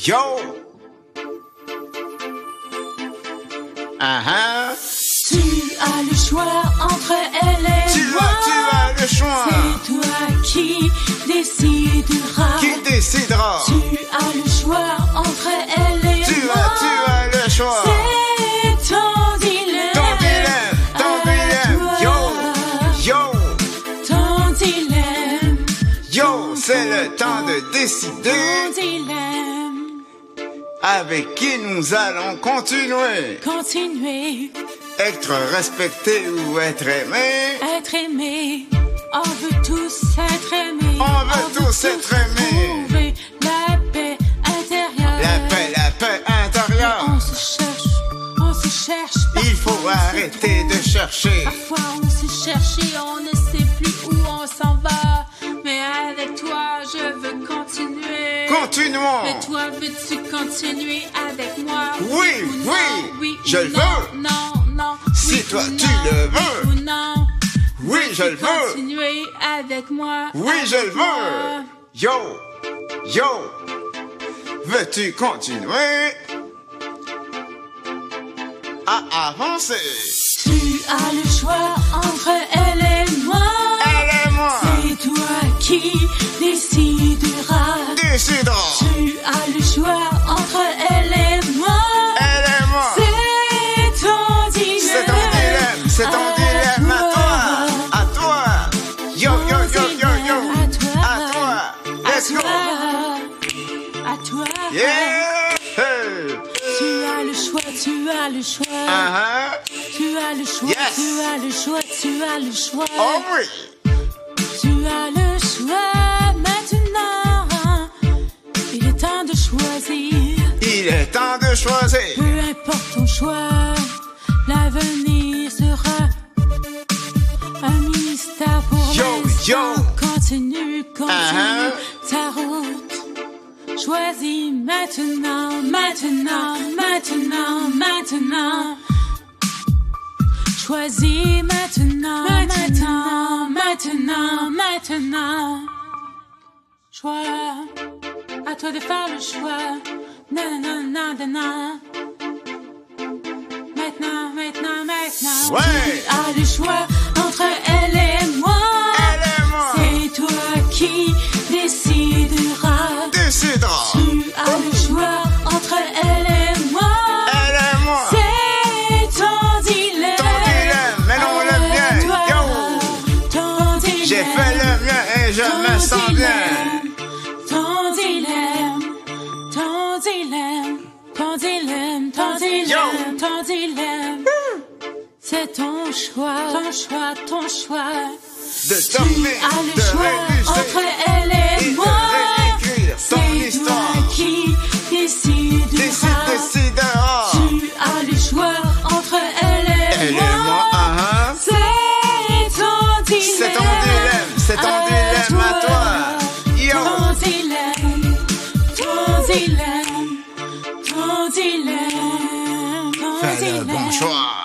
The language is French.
Yo! Tu as le choix entre elle et moi. Tu as le choix. C'est toi qui décideras. Qui décidera? Tu as le choix entre elle et moi. Tu as le choix. C'est ton dilemme. Ton dilemme. Yo! Ton dilemme. Yo, c'est le temps de décider. Ton dilemme. Avec qui nous allons continuer. Être respecté ou être aimé. Être aimé. On veut tous être aimés. On veut tous être aimés. Trouver la paix intérieure. La paix intérieure. On se cherche. Il faut arrêter de chercher. Parfois on se cherche et on ne sait plus où on s'en va. Mais avec toi, je veux continuer. Continuons. Mais toi, veux-tu continuer avec moi? Oui, je le veux. Non. Si toi, tu le veux. Oui ou non. Oui, je le veux. Continuer avec moi. Oui, je le veux. Yo. Veux-tu continuer à avancer? Tu as le choix entre elle et moi. C'est toi qui décideras. Tu as le choix entre elle et moi. C'est ton dilemme. C'est ton dilemme. À toi. Yo. À toi. Let's go. À toi. Yeah. Tu as le choix. Tu as le choix. Yes. Tu as le choix. Oh oui. Tu as le choix maintenant. Il est temps de choisir. Peu importe ton choix, l'avenir sera un mystère pour l'instant. Continue ta route. Choisis maintenant. Choisis maintenant. Choix. À toi de faire le choix. Maintenant. Ouais. Tu as le choix entre elle et moi. C'est toi qui décideras. Tu as le choix entre elle et moi. C'est ton dilemme. Mais non, le mien. Ton dilemme. J'ai fait le mien et je me sens bien. Ton dilemme. C'est ton choix. De dormir, tu as le choix entre elle et moi. C'est toi qui décidera. Tu as le choix entre elle et moi. C'est ton dilemme. C'est ton dilemme à toi. Yo. Ton dilemme. Fais le bon choix.